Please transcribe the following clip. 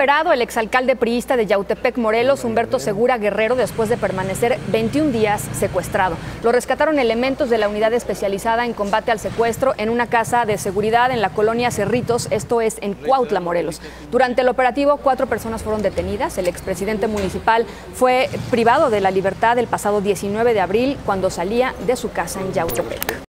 El exalcalde priista de Yautepec, Morelos, Humberto Segura Guerrero, después de permanecer 21 días secuestrado. Lo rescataron elementos de la unidad especializada en combate al secuestro en una casa de seguridad en la colonia Cerritos, esto es en Cuautla, Morelos. Durante el operativo, 4 personas fueron detenidas. El expresidente municipal fue privado de la libertad el pasado 19 de abril cuando salía de su casa en Yautepec.